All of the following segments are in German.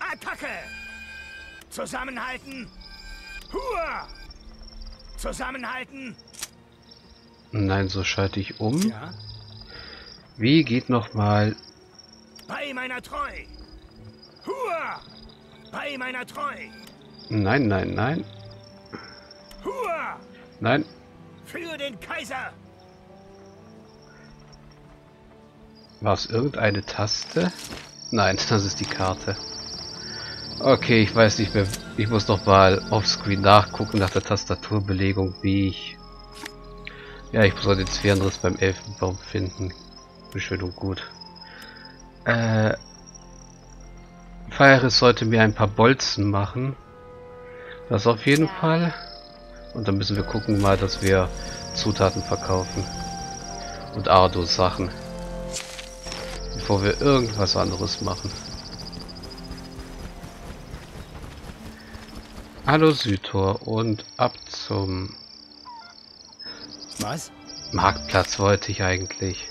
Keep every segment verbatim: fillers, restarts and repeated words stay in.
Attacke! Zusammenhalten! Hua! Zusammenhalten! Nein, so schalte ich um. Ja? Wie geht nochmal? Bei meiner Treu! Hua! Bei meiner Treu! Nein, nein, nein. Hua! Nein. Für den Kaiser! War es irgendeine Taste? Nein, das ist die Karte. Okay, ich weiß nicht mehr. Ich muss noch mal offscreen nachgucken nach der Tastaturbelegung, wie ich... Ja, ich soll den Sphärenriss beim Elfenbaum finden. Schön und gut. Äh... Feiris sollte mir ein paar Bolzen machen. Das auf jeden Fall. Und dann müssen wir gucken mal, dass wir Zutaten verkaufen. Und Ardo Sachen. Bevor wir irgendwas anderes machen. Hallo Südtor und ab zum Was? Marktplatz wollte ich eigentlich.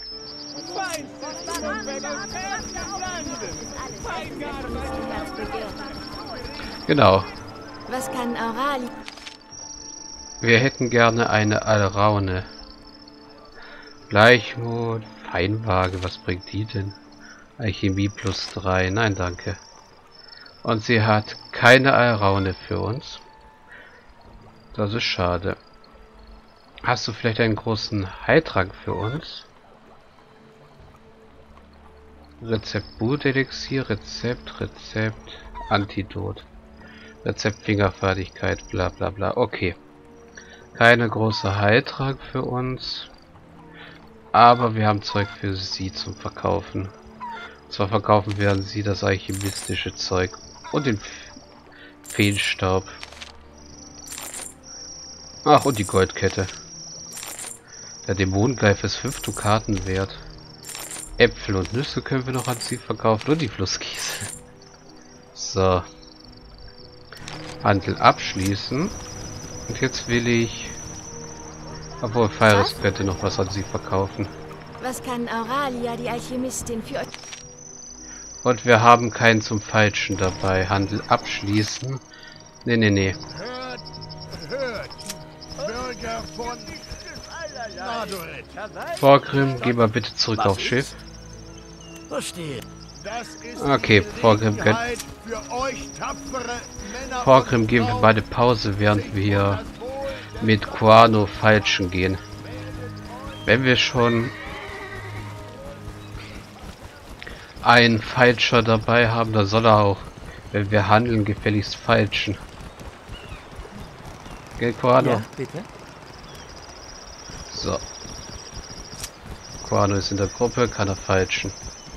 Genau. Was kann Aurali? Wir hätten gerne eine Alraune. Gleichmut, Feinwaage, was bringt die denn? Alchemie plus drei, nein danke. Und sie hat keine Alraune für uns. Das ist schade. Hast du vielleicht einen großen Heiltrank für uns? Rezept Blutelixier, Rezept, Rezept, Antidot. Rezept Fingerfertigkeit, bla bla bla. Okay. Keine große Heiltrank für uns. Aber wir haben Zeug für sie zum Verkaufen. Und zwar verkaufen werden sie das alchemistische Zeug und den Feenstaub. Ach, und die Goldkette. Der Dämonengreif ist fünf Dukaten wert. Äpfel und Nüsse können wir noch an sie verkaufen und die Flusskiese. So. Handel abschließen. Und jetzt will ich... Obwohl, Feiris könnte noch was an sie verkaufen. Was kann Auralia, die Alchemistin, für euch... Und wir haben keinen zum Falschen dabei. Handel abschließen. Nee, nee, nee. Hört, hört! Bürger von Nadoret! Vorgrim, geh mal bitte zurück aufs Schiff. Verstehe. Das ist Okay, Vorgrim, könnt... für euch tapfere Männer. Vorgrim, geben wir beide Pause, während wir mit Quano falschen gehen. Wenn wir schon einen Falscher dabei haben, dann soll er auch, wenn wir handeln, gefälligst falschen. Gell, Quano? Ja, bitte? So. Quano ist in der Gruppe, kann er falschen.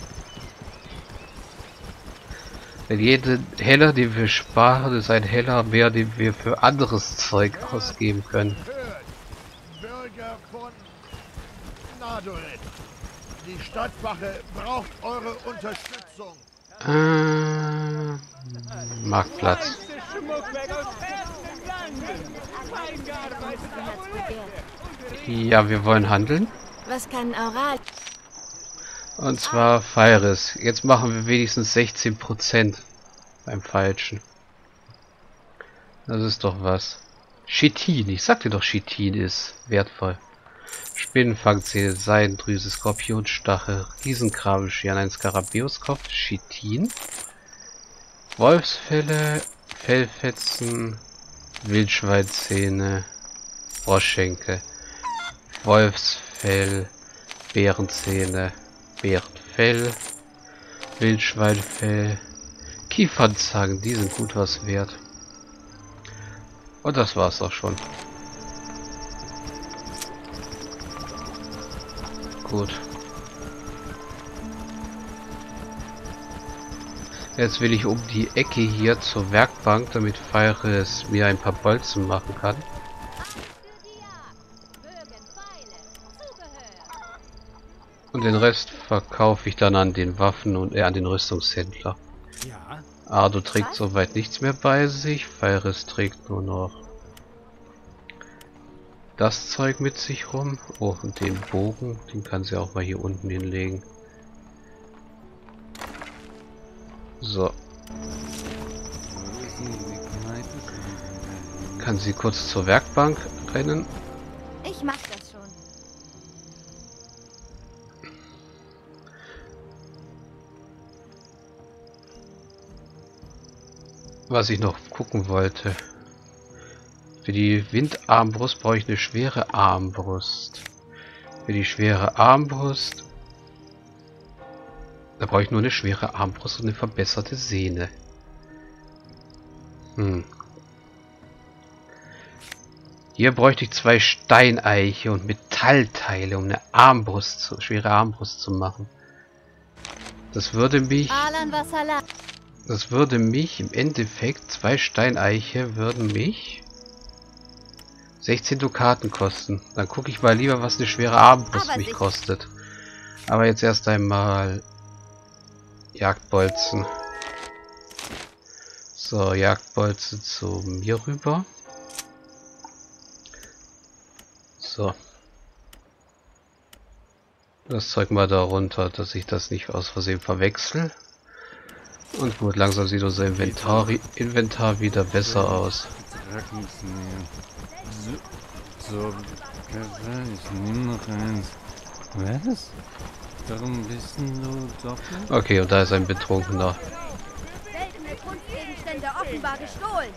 Denn jede Heller, den wir sparen, ist ein Heller mehr, den wir für anderes Zeug ausgeben können. Bürger von Nadoret. Die Stadtwache braucht eure Unterstützung. Äh, Marktplatz. Ja, wir wollen handeln. Was kann Auralia... Und zwar Feiris. Jetzt machen wir wenigstens sechzehn Prozent beim Falschen. Das ist doch was. Chitin. Ich sagte doch, Chitin ist wertvoll. Spinnenfangzähne, Seidendrüse, Skorpionstachel, Riesenkrabbelscheren, ein Skarabäuskopf, Chitin. Wolfsfelle, Fellfetzen, Wildschweinzähne, Froschschenkel, Wolfsfell, Bärenzähne, Bärenfell, Wildschweinfell, Kiefernzangen, die sind gut was wert. Und das war's auch schon. Gut. Jetzt will ich um die Ecke hier zur Werkbank, damit Feiris mir ein paar Bolzen machen kann. Und den Rest verkaufe ich dann an den Waffen und äh, an den Rüstungshändler. Ja. Ardo trägt soweit nichts mehr bei sich. Feiris trägt nur noch das Zeug mit sich rum. Oh, und den Bogen, den kann sie auch mal hier unten hinlegen. So. Kann sie kurz zur Werkbank rennen? Ich mach das schon. Was ich noch gucken wollte. Für die Windarmbrust brauche ich eine schwere Armbrust. Für die schwere Armbrust... Da brauche ich nur eine schwere Armbrust und eine verbesserte Sehne. Hm. Hier bräuchte ich zwei Steineiche und Metallteile, um eine Armbrust, zu, schwere Armbrust zu machen. Das würde mich... Das würde mich im Endeffekt, zwei Steineiche würden mich sechzehn Dukaten kosten. Dann gucke ich mal lieber, was eine schwere Armbrust mich kostet. Aber jetzt erst einmal Jagdbolzen. So, Jagdbolzen zu mir rüber. So. Das Zeug mal da runter, dass ich das nicht aus Versehen verwechsel. Und gut, langsam sieht unser Inventar, Inventar wieder besser aus. So, ich nehme noch eins. Was? Darum bist du doppelt? Okay, und da ist ein Betrunkener. Seltene Kunstgegenstände offenbar gestohlen.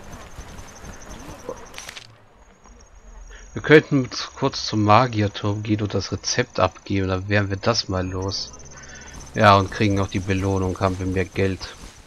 Wir könnten kurz zum Magierturm gehen und das Rezept abgeben, dann wären wir das mal los. Ja, und kriegen noch die Belohnung, haben wir mehr Geld.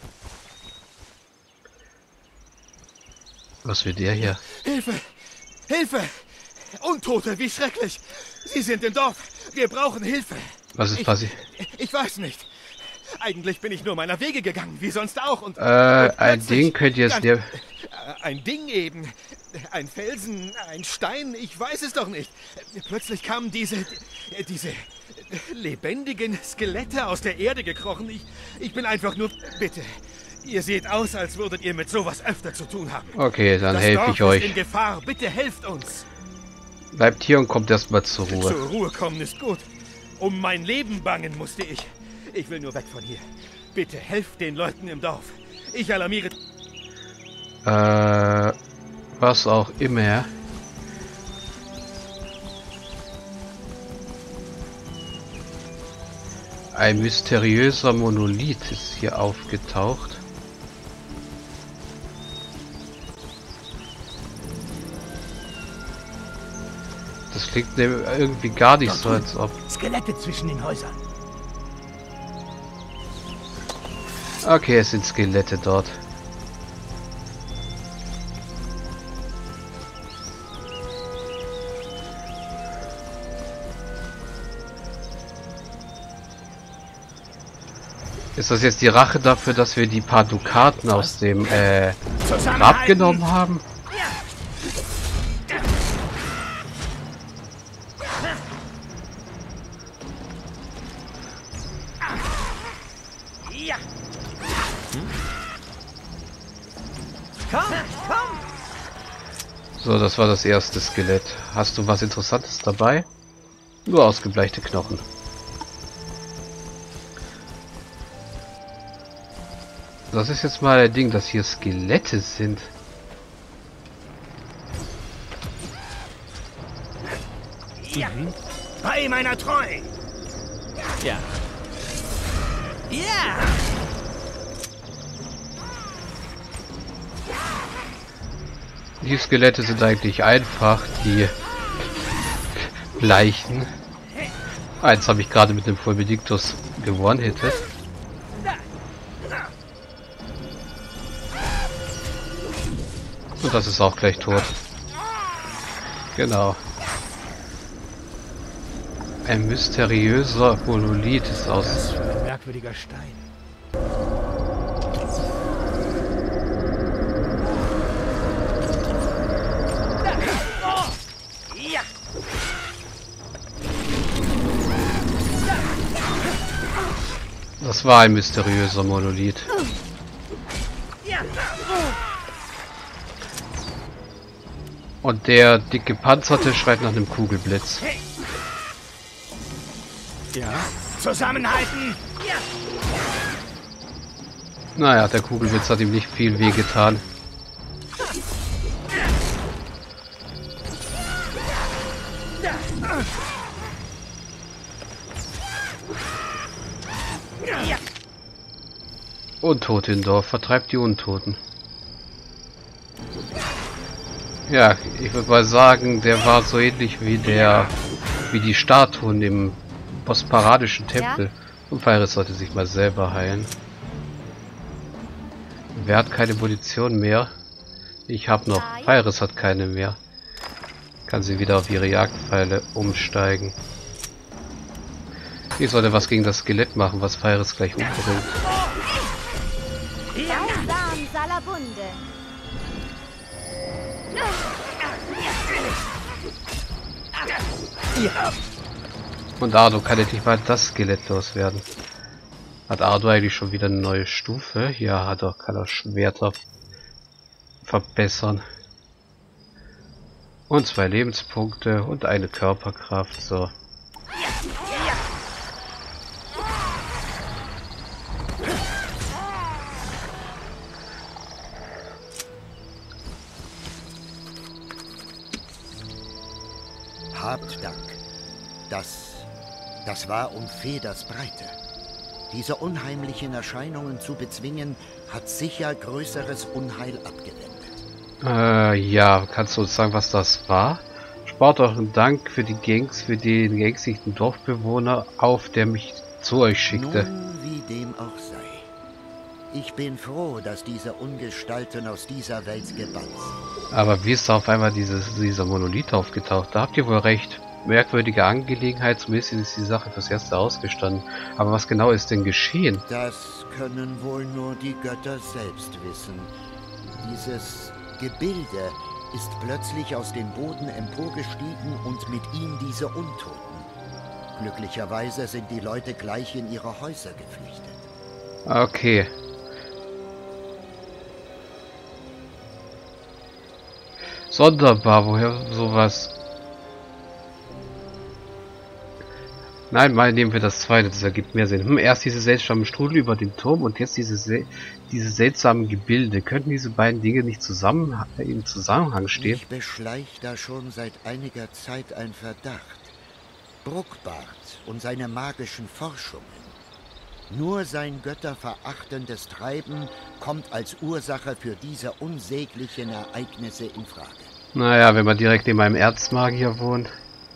Was will der hier? Hilfe! Hilfe! Untote, wie schrecklich! Sie sind im Dorf! Wir brauchen Hilfe! Was ist ich, passiert? Ich weiß nicht. Eigentlich bin ich nur meiner Wege gegangen, wie sonst auch. Und, Äh, und ein Ding könnt ihr jetzt... Ein, ein Ding eben. Ein Felsen, ein Stein, ich weiß es doch nicht. Plötzlich kamen diese... diese... lebendigen Skelette aus der Erde gekrochen. Ich, ich bin einfach nur... Bitte, ihr seht aus, als würdet ihr mit sowas öfter zu tun haben. Okay, dann das helfe Dorf ich euch. ist in Gefahr. Bitte helft uns. Bleibt hier und kommt erstmal zur Ruhe. Zur Ruhe kommen ist gut. Um mein Leben bangen musste ich. Ich will nur weg von hier. Bitte helft den Leuten im Dorf. Ich alarmiere... Äh, was auch immer. Ein mysteriöser Monolith ist hier aufgetaucht. Das klingt irgendwie gar nicht so, als ob... Skelette zwischen den Häusern. Okay, es sind Skelette dort. Ist das jetzt die Rache dafür, dass wir die paar Dukaten aus dem äh, Grab genommen haben? Ja. Komm, komm. So, das war das erste Skelett. Hast du was Interessantes dabei? Nur ausgebleichte Knochen. Das ist jetzt mal ein Ding, dass hier Skelette sind. Ja. Bei meiner Treu. Ja. Ja. Die Skelette sind eigentlich einfach die Leichen. Eins habe ich gerade mit dem Fulmedictus gewonnen-hittet. Und das ist auch gleich tot. Genau. Ein mysteriöser Monolith ist aus. Was für ein merkwürdiger Stein. Das war ein mysteriöser Monolith. Und der dicke Panzerte schreit nach einem Kugelblitz. Ja. Zusammenhalten! Ja. Naja, der Kugelwitz hat ihm nicht viel wehgetan. Untote im Dorf, vertreibt die Untoten. Ja, ich würde mal sagen, der war so ähnlich wie der, wie die Statuen im postparadischen Tempel. Ja? Und Feiris sollte sich mal selber heilen. Wer hat keine Munition mehr? Ich habe noch. Feiris hat keine mehr. Kann sie wieder auf ihre Jagdpfeile umsteigen. Ich sollte was gegen das Skelett machen, was Feiris gleich umbringt. Und Ardo kann endlich mal das Skelett loswerden. Hat Ardo eigentlich schon wieder eine neue Stufe? Ja, hat er, kann er Schwerter verbessern. Und zwei Lebenspunkte und eine Körperkraft, so. Habt Dank. Das, das war um Feders Breite. Diese unheimlichen Erscheinungen zu bezwingen, hat sicher größeres Unheil abgewendet. Äh, ja, kannst du uns sagen, was das war? Spart euren Dank für die Gangs, für den geängstigten Dorfbewohner auf, der mich zu euch schickte. Nun, wie dem auch sei. Ich bin froh, dass diese Ungestalten aus dieser Welt gebannt sind. Aber wie ist da auf einmal dieses, dieser Monolith aufgetaucht? Da habt ihr wohl recht. Merkwürdige Angelegenheit, zumindest ist die Sache fürs Erste ausgestanden. Aber was genau ist denn geschehen? Das können wohl nur die Götter selbst wissen. Dieses Gebilde ist plötzlich aus dem Boden emporgestiegen und mit ihm diese Untoten. Glücklicherweise sind die Leute gleich in ihre Häuser geflüchtet. Okay. Sonderbar, woher sowas... Nein, mal nehmen wir das zweite, das ergibt mehr Sinn. Hm, erst diese seltsamen Strudel über dem Turm und jetzt diese, sel diese seltsamen Gebilde. Könnten diese beiden Dinge nicht zusammen im Zusammenhang stehen? Ich beschleicht da schon seit einiger Zeit ein Verdacht. Bruckbart und seine magischen Forschungen. Nur sein götterverachtendes Treiben kommt als Ursache für diese unsäglichen Ereignisse in Frage. Naja, wenn man direkt neben einem Erzmagier wohnt.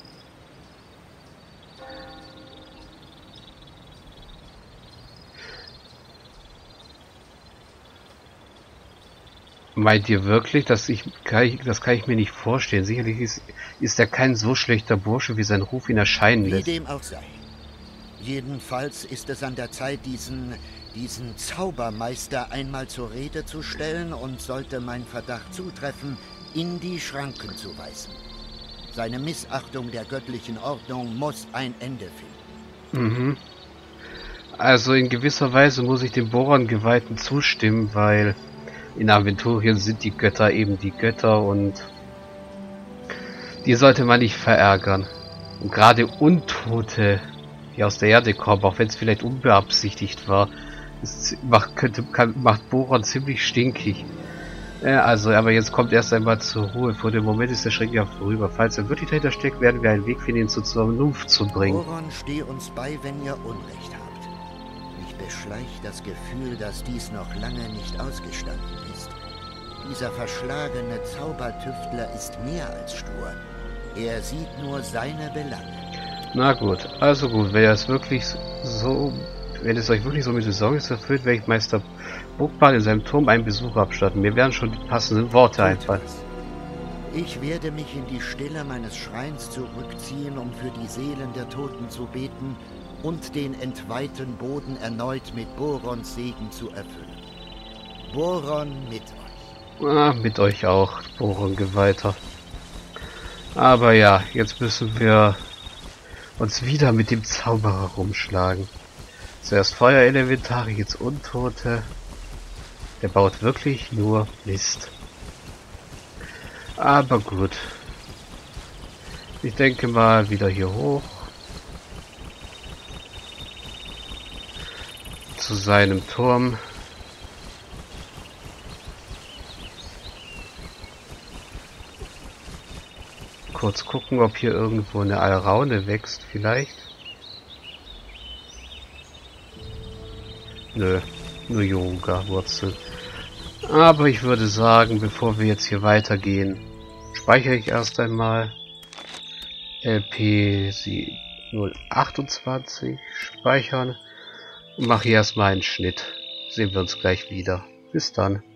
Meint ihr wirklich, dass ich, kann ich, das kann ich mir nicht vorstellen. Sicherlich ist, ist er kein so schlechter Bursche, wie sein Ruf ihn erscheinen lässt. Wie dem auch sei. Jedenfalls ist es an der Zeit, diesen, diesen Zaubermeister einmal zur Rede zu stellen und sollte mein Verdacht zutreffen, in die Schranken zu weisen. Seine Missachtung der göttlichen Ordnung muss ein Ende finden. Mhm. Also in gewisser Weise muss ich dem Boron-Geweihten zustimmen, weil in Aventurien sind die Götter eben die Götter und die sollte man nicht verärgern. Und gerade Untote, die aus der Erde kommen, auch wenn es vielleicht unbeabsichtigt war, ist, macht, könnte, kann, macht Boron ziemlich stinkig. Ja, also, aber jetzt kommt erst einmal zur Ruhe. Vor dem Moment ist der Schrecken ja vorüber. Falls er wirklich dahinter steckt, werden wir einen Weg finden, ihn zur Vernunft zu bringen. Boron, steh uns bei, wenn ihr Unrecht habt. Mich beschleicht das Gefühl, dass dies noch lange nicht ausgestanden ist. Dieser verschlagene Zaubertüftler ist mehr als stur. Er sieht nur seine Belange. Na gut, also gut, wenn es wirklich so, wenn es euch wirklich so mit Sorge erfüllt, werde ich Meister Bruckbart in seinem Turm einen Besuch abstatten. Mir werden schon die passenden Worte einfallen. Ich werde mich in die Stille meines Schreins zurückziehen, um für die Seelen der Toten zu beten und den entweihten Boden erneut mit Borons Segen zu erfüllen. Boron mit euch. Ah, mit euch auch, Boron-Geweihter. Aber ja, jetzt müssen wir uns wieder mit dem Zauberer rumschlagen. Zuerst Feuerelementare, jetzt Untote. Der baut wirklich nur Mist. Aber gut. Ich denke mal wieder hier hoch. Zu seinem Turm. kurz gucken, ob hier irgendwo eine Alraune wächst, vielleicht. Nö, nur Yoga-Wurzel. Aber ich würde sagen, bevor wir jetzt hier weitergehen, speichere ich erst einmal L P null achtundzwanzig, speichern und mache hier erstmal einen Schnitt. Sehen wir uns gleich wieder. Bis dann.